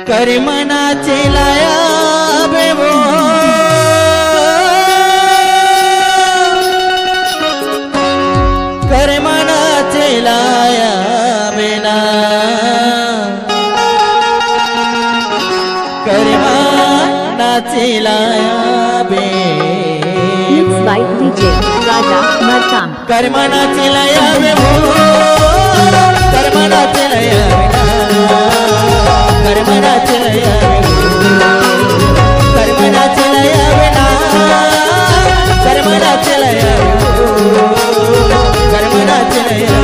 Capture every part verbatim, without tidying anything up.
कर मना चिलाया बे वो कर मना चिलाया बिना कर मना चिलाया बे कर मना चिलाया बे वो कर मना चिलाया कर मना चिलाया कर मना चिलाया बिना कर मना चिलाया कर मना चिलाया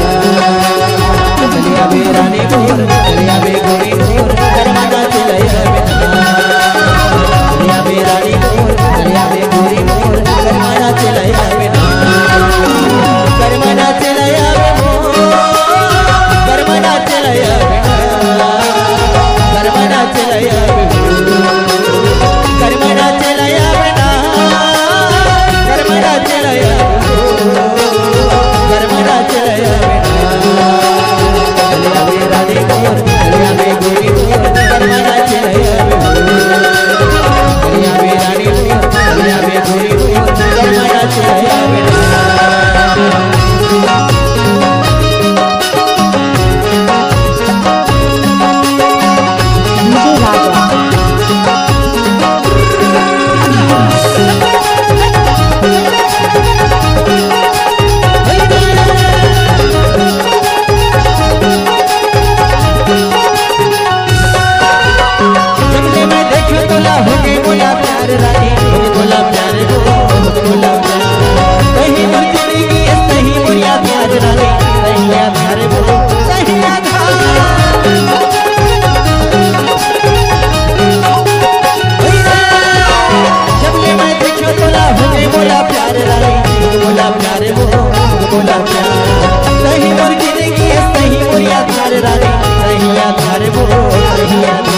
चलिया बे रानी गोर चलिया बे गोरी गोर कर मना चिलाया चलिया बे रानी गोर चलिया बे गोरी गोर कर मना चिलाया बिना कर मना चिलाया कर मना चिलाया कर मना चिलाया कर मना चिलाया बिना कर मना चिलाया कर मना चिलाया चलिया बे रानी गोर चलिया बे गोरी गोर कर मना चिलाया चलिया बे रानी गोर चलिया बे गोरी गोर कर मना चिलाया सही मोर गिरेगी सही मोरिया थारे रानी सही यार थारे वो सही यार